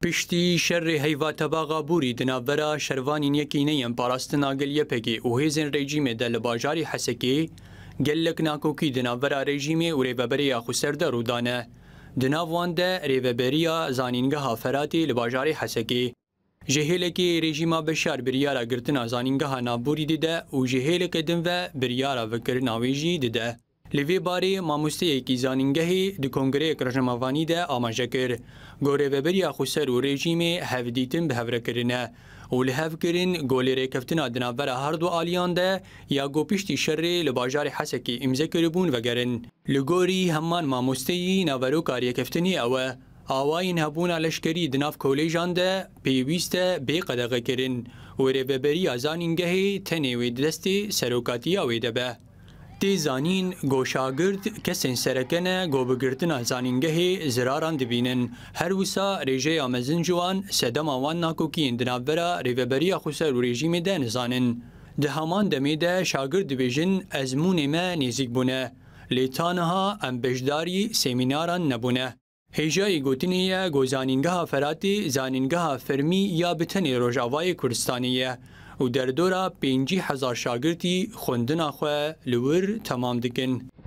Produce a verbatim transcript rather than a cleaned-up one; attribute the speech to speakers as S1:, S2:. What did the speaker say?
S1: پشتی شر هیوا تباغا بوری دنابرا شروانین یکی نیم پاراستنا گل یپکی و هیزن رژیم دل باجاری حسکی گلک ناکوکی دنابرا رژیم و ریوبری خسر درو دانه دناوان ده ریوبریا زانینگاه فراتی لباجاری حسکی جهیلکی رژیما بشار بریارا گرتنا زانینگاه نابوری دیده و جهیلک دن و بریارا وکر ناویجی دیده لیوی باری ماموسته کی زانینگهی د کنگره کرجماوانی ده آماجه کر گوره وبریا خسر و رژیم هفدیتن به هفره کرنه و لحف کرن گولی ریکفتنا دنابر هر دو آلیان ده یا گو پشتی شر لباجار حسکی امزه کربون وگرن لگوری همان ماموسته ناورو کاری کفتنی اوه آواین هبونا لشکری دناف کولیجان ده پیویسته بی قدغه کرن و ریوبریا زانینگهی تنوی دستی سروکاتی اویده به تی زانین گو شاگرد کسین سرکنه گو بگرتنا زانینگهی زراران دبینن هر وسا ریجه آمزن جوان سدم آوان ناکوکین دنابرا ریوبریا خسر و رژیم ده نزانن ده همان دمیده شاگرد دبیجن ازمون ما نیزیک بونه لیتانها ام بجداری سیمیناران نبونه هیجای گوتنیه گو زانینگاه فراتی زانینگاه فرمی یا بتنی روژاوای کردستانیه و در دورا پنجی هزار شاگردی خوندنا خواه لور تمام دکن.